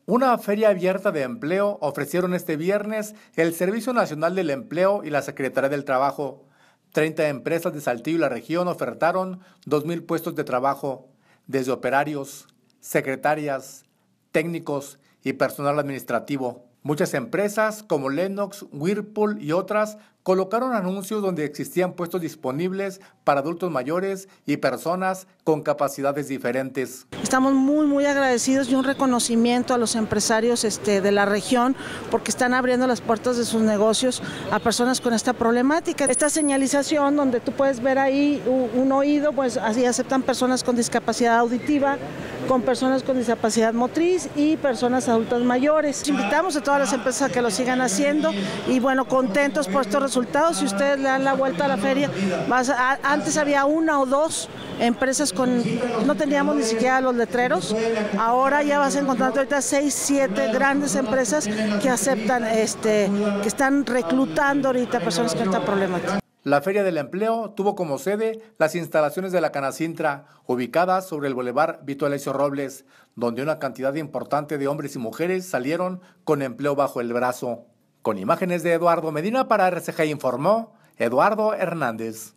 Una feria abierta de empleo ofrecieron este viernes el Servicio Nacional del Empleo y la Secretaría del Trabajo. 30 empresas de Saltillo y la región ofertaron 2,000 puestos de trabajo, desde operarios, secretarias, técnicos y personal administrativo. Muchas empresas como Lennox, Whirlpool y otras colocaron anuncios donde existían puestos disponibles para adultos mayores y personas con capacidades diferentes. Estamos muy agradecidos y un reconocimiento a los empresarios de la región porque están abriendo las puertas de sus negocios a personas con esta problemática. Esta señalización donde tú puedes ver ahí un oído, pues así aceptan personas con discapacidad auditiva, con personas con discapacidad motriz y personas adultas mayores. Invitamos a todas las empresas a que lo sigan haciendo y bueno, contentos por estos resultados. Si ustedes le dan la vuelta a la feria, antes había una o dos empresas no teníamos ni siquiera los letreros, ahora ya vas a encontrar ahorita 6, 7 grandes empresas que aceptan, que están reclutando ahorita personas con esta problemática. La Feria del Empleo tuvo como sede las instalaciones de la Canacintra, ubicadas sobre el Boulevard Vito Alessio Robles, donde una cantidad importante de hombres y mujeres salieron con empleo bajo el brazo. Con imágenes de Eduardo Medina para RCG informó Eduardo Hernández.